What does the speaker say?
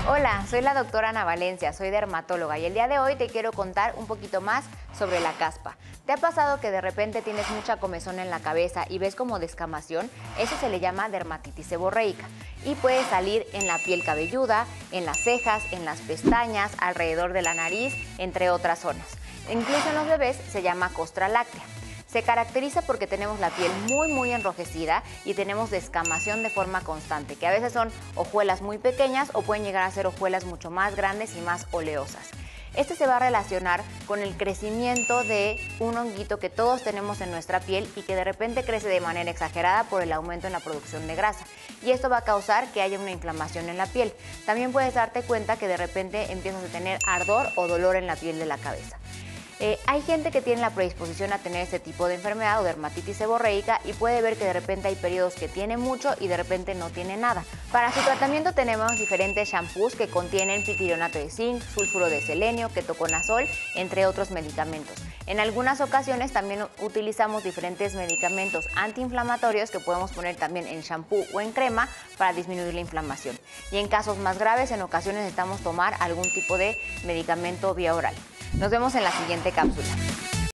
Hola, soy la doctora Ana Valencia, soy dermatóloga y el día de hoy te quiero contar un poquito más sobre la caspa. ¿Te ha pasado que de repente tienes mucha comezón en la cabeza y ves como descamación? Eso se le llama dermatitis seborreica y puede salir en la piel cabelluda, en las cejas, en las pestañas, alrededor de la nariz, entre otras zonas. Incluso en los bebés se llama costra láctea. Se caracteriza porque tenemos la piel muy enrojecida y tenemos descamación de forma constante, que a veces son hojuelas muy pequeñas o pueden llegar a ser hojuelas mucho más grandes y más oleosas. Este se va a relacionar con el crecimiento de un honguito que todos tenemos en nuestra piel y que de repente crece de manera exagerada por el aumento en la producción de grasa. Y esto va a causar que haya una inflamación en la piel. También puedes darte cuenta que de repente empiezas a tener ardor o dolor en la piel de la cabeza. Hay gente que tiene la predisposición a tener este tipo de enfermedad o dermatitis seborreica y puede ver que de repente hay periodos que tiene mucho y de repente no tiene nada. Para su tratamiento tenemos diferentes shampoos que contienen pitirionato de zinc, sulfuro de selenio, ketoconazol, entre otros medicamentos. En algunas ocasiones también utilizamos diferentes medicamentos antiinflamatorios que podemos poner también en shampoo o en crema para disminuir la inflamación. Y en casos más graves, en ocasiones necesitamos tomar algún tipo de medicamento vía oral. Nos vemos en la siguiente cápsula.